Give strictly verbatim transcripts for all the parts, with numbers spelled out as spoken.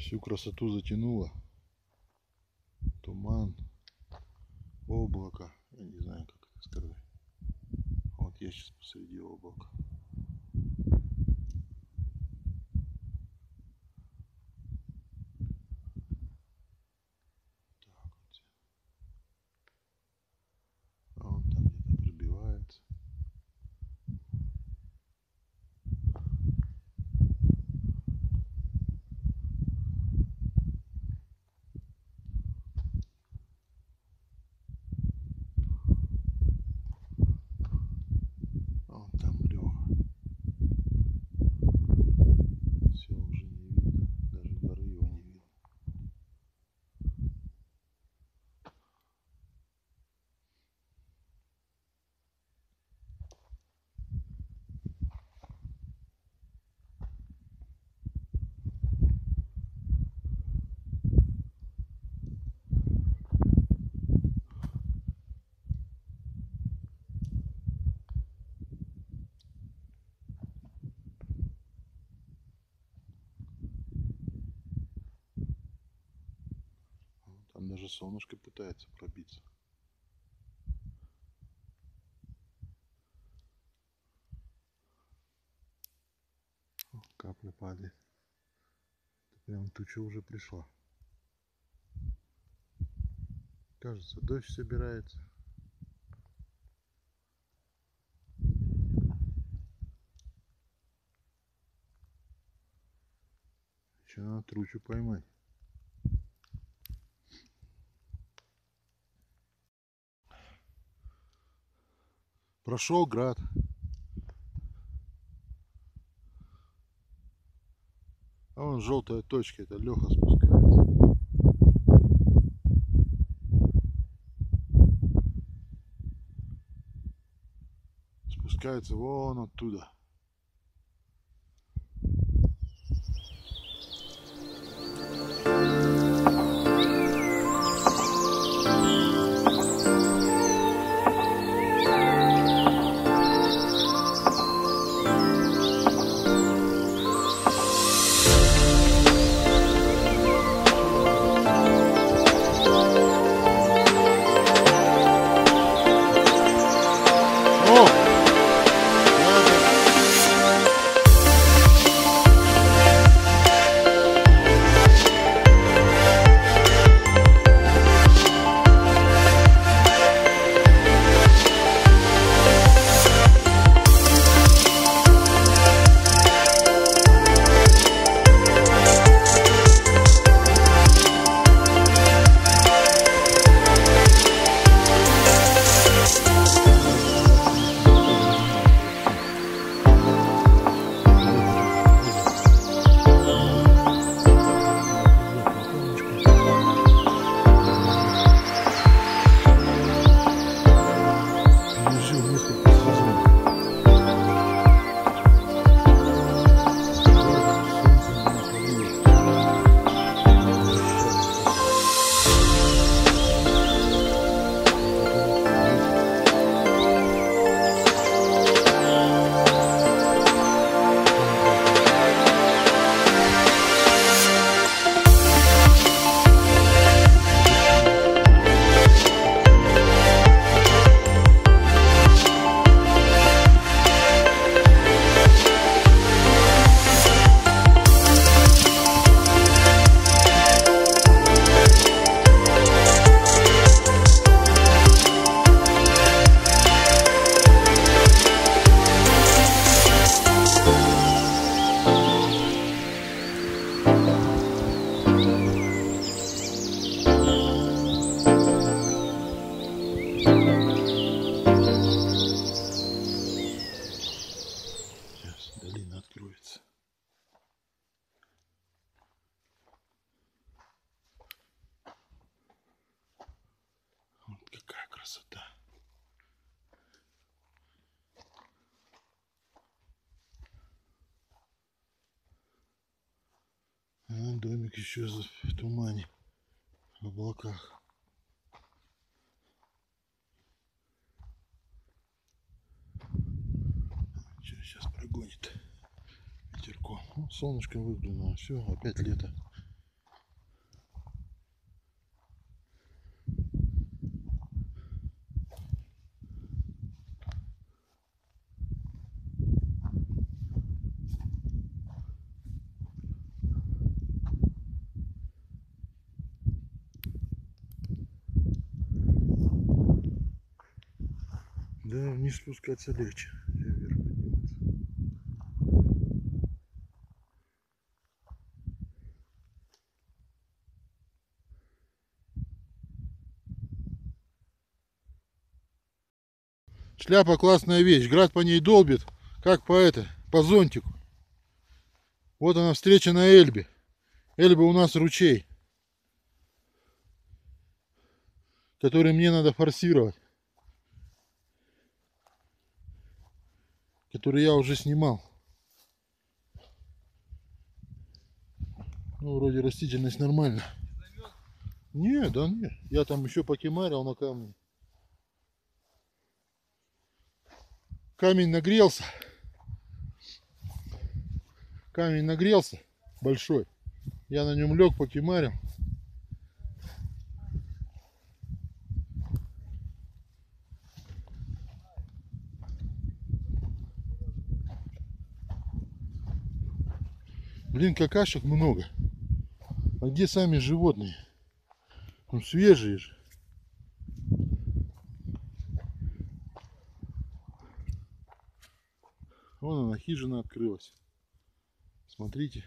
Всю красоту затянуло. Туман, облако. Я не знаю, как это сказать. Вот я сейчас посреди облака. Так вот. А он там где-то пробивается. А вон там Леха. Все уже не видно. Даже горы его не видно. Там даже солнышко пытается пробиться. О, капля падает. Прям туча уже пришла. Кажется, дождь собирается. Еще надо тручу поймать. Прошел град. А вон желтая точка, это Леха спускается. Спускается вон оттуда. Какая красота. А домик еще в тумане, в облаках. Что, сейчас прогонит ветерком. Ну, солнышко выглянуло, все, опять лето. вниз спускаться легче, чем вверх подниматься. Шляпа классная вещь, град по ней долбит, как по это, по зонтику. Вот она встреча на Эльбе. Эльба у нас ручей, который мне надо форсировать, который я уже снимал. Ну, вроде растительность нормальная. Не, да нет, я там еще покемарил на камне. Камень нагрелся. Камень нагрелся большой. Я на нем лег, покемарил. Блин, какашек много. А где сами животные? Ну, свежие же. Вон она, хижина открылась. Смотрите.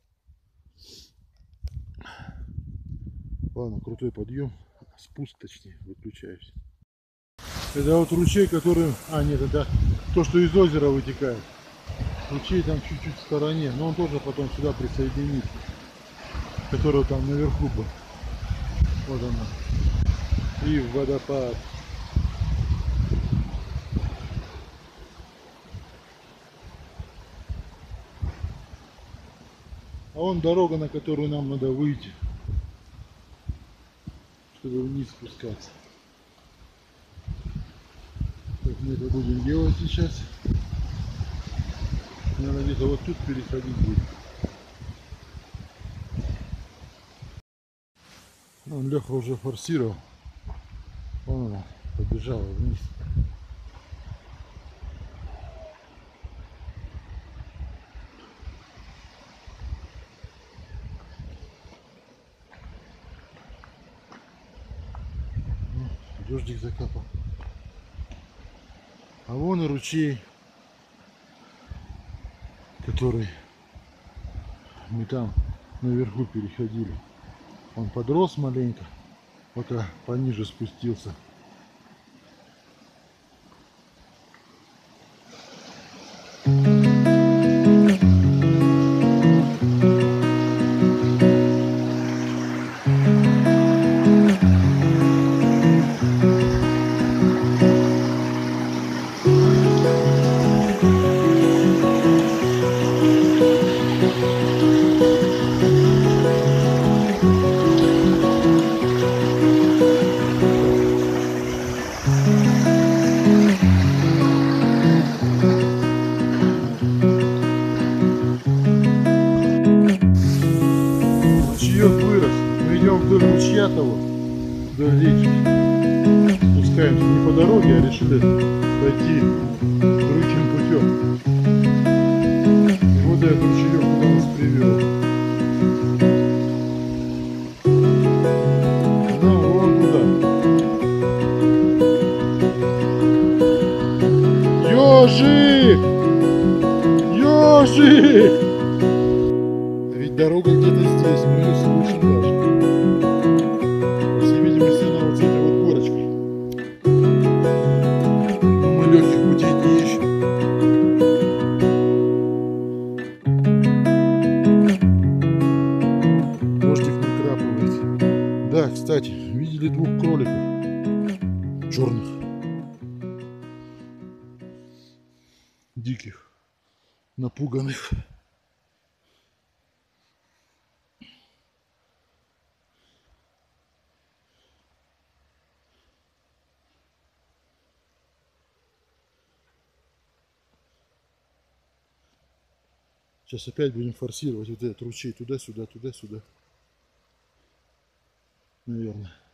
Ладно, крутой подъем. Спуск, точнее, выключаюсь. Это вот ручей, который... А, нет, это то, что из озера вытекает. Ручей там чуть-чуть в стороне, но он тоже потом сюда присоединится. Который там наверху был. Вот она. И водопад. А вон дорога, на которую нам надо выйти, чтобы вниз спускаться. Как мы это будем делать сейчас? Надо где-то вот тут переходить будет. Вон Леха уже форсировал. Вон она побежала вниз. Дождик закапал. А вон и ручей, который мы там наверху переходили. Он подрос маленько, пока пониже спустился. Вырос. Мы идем вдоль ручья того, вдоль речки. Спускаемся не по дороге, а решили пойти другим путем. И вот этот ручеек куда нас привел. Ну, вон туда. Ёжик! Ёжик! Ведь дорога где-то здесь, мы ее слышим даже. По всей видимости, она вот с этой вот горочкой. Но мы легких путей не ищем. Дождик накрапывает. Да, кстати, видели двух кроликов черных, диких, напуганных. Сейчас опять будем форсировать вот этот ручей туда-сюда, туда-сюда. Наверное.